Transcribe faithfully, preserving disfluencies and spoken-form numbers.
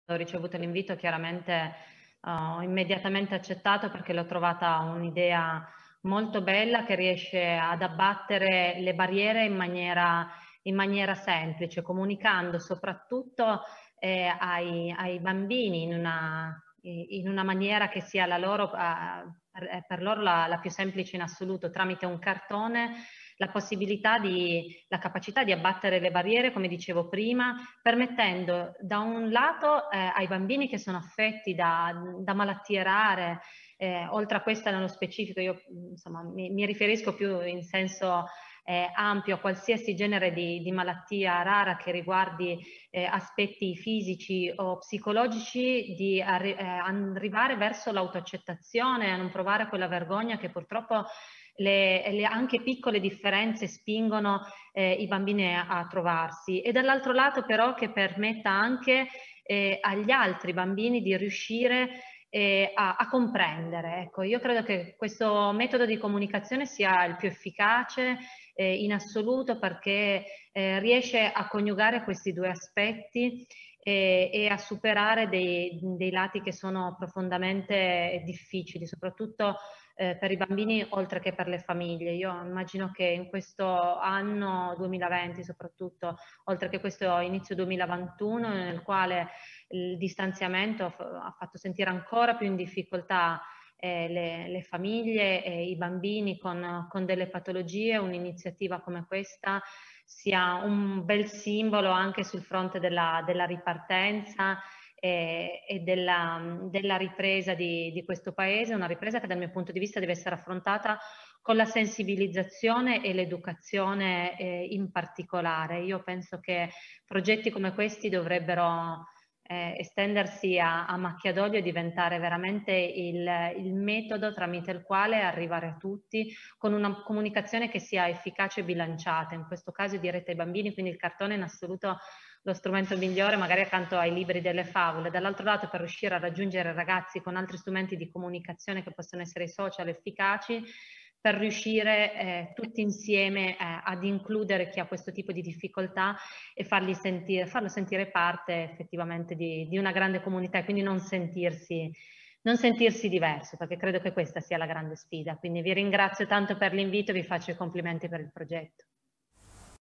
ho ricevuto l'invito chiaramente uh, ho immediatamente accettato, perché l'ho trovata un'idea molto bella che riesce ad abbattere le barriere in maniera, in maniera semplice, comunicando soprattutto eh, ai, ai bambini in una, in una maniera che sia la loro, uh, per loro la, la più semplice in assoluto, tramite un cartone, la possibilità di, la capacità di abbattere le barriere, come dicevo prima, permettendo da un lato eh, ai bambini che sono affetti da, da malattie rare, eh, oltre a questa nello specifico, io insomma mi, mi riferisco più in senso eh, ampio a qualsiasi genere di, di malattia rara che riguardi eh, aspetti fisici o psicologici, di arri eh, arrivare verso l'autoaccettazione, a non provare quella vergogna che purtroppo Le, le anche piccole differenze spingono eh, i bambini a, a trovarsi, e dall'altro lato però che permetta anche eh, agli altri bambini di riuscire eh, a, a comprendere. Ecco, io credo che questo metodo di comunicazione sia il più efficace eh, in assoluto, perché eh, riesce a coniugare questi due aspetti e, e a superare dei, dei lati che sono profondamente difficili, soprattutto Eh, per i bambini oltre che per le famiglie. Io immagino che in questo anno duemilaventi soprattutto, oltre che questo inizio duemilaventuno, nel quale il distanziamento ha fatto sentire ancora più in difficoltà eh, le, le famiglie e i bambini con, con delle patologie, un'iniziativa come questa sia un bel simbolo anche sul fronte della, della ripartenza e, e della, della ripresa di, di questo paese, una ripresa che dal mio punto di vista deve essere affrontata con la sensibilizzazione e l'educazione eh, in particolare. Io penso che progetti come questi dovrebbero eh, estendersi a, a macchia d'olio e diventare veramente il, il metodo tramite il quale arrivare a tutti con una comunicazione che sia efficace e bilanciata. In questo caso diretta ai bambini, quindi il cartone in assoluto lo strumento migliore, magari accanto ai libri delle favole. Dall'altro lato, per riuscire a raggiungere ragazzi con altri strumenti di comunicazione che possono essere i social efficaci, per riuscire eh, tutti insieme eh, ad includere chi ha questo tipo di difficoltà e fargli sentire, farlo sentire parte effettivamente di, di una grande comunità, e quindi non sentirsi, non sentirsi diverso, perché credo che questa sia la grande sfida. Quindi vi ringrazio tanto per l'invito e vi faccio i complimenti per il progetto.